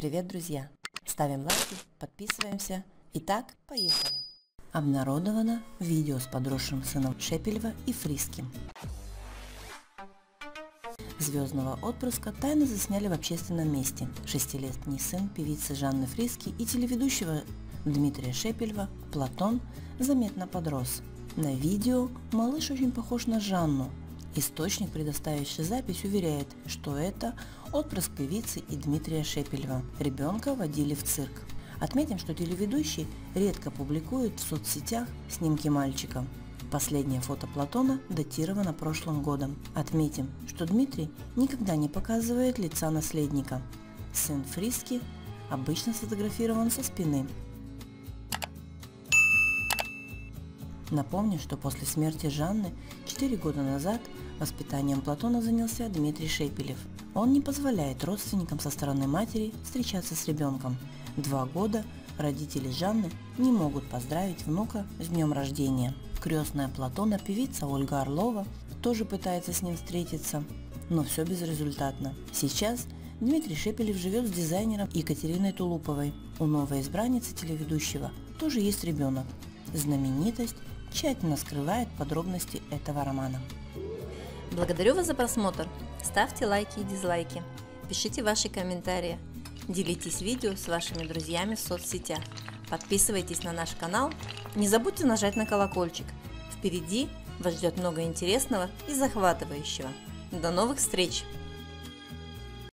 Привет, друзья! Ставим лайки, подписываемся. Итак, поехали! Обнародовано видео с подросшим сыном Шепелева и Фриски. Звездного отпрыска тайно засняли в общественном месте. 6-летний сын певицы Жанны Фриски и телеведущего Дмитрия Шепелева, Платон, заметно подрос. На видео малыш очень похож на Жанну. Источник, предоставивший запись, уверяет, что это отпрыск певицы и Дмитрия Шепелева. Ребенка водили в цирк. Отметим, что телеведущий редко публикует в соцсетях снимки мальчика. Последнее фото Платона датировано прошлым годом. Отметим, что Дмитрий никогда не показывает лица наследника. Сын Фриски обычно сфотографирован со спины. Напомню, что после смерти Жанны 4 года назад воспитанием Платона занялся Дмитрий Шепелев. Он не позволяет родственникам со стороны матери встречаться с ребенком. 2 года родители Жанны не могут поздравить внука с днем рождения. Крестная Платона, певица Ольга Орлова, тоже пытается с ним встретиться, но все безрезультатно. Сейчас Дмитрий Шепелев живет с дизайнером Екатериной Тулуповой. У новой избранницы телеведущего тоже есть ребенок. Знаменитость тщательно скрывает подробности этого романа. Благодарю вас за просмотр. Ставьте лайки и дизлайки. Пишите ваши комментарии. Делитесь видео с вашими друзьями в соцсетях. Подписывайтесь на наш канал. Не забудьте нажать на колокольчик. Впереди вас ждет много интересного и захватывающего. До новых встреч!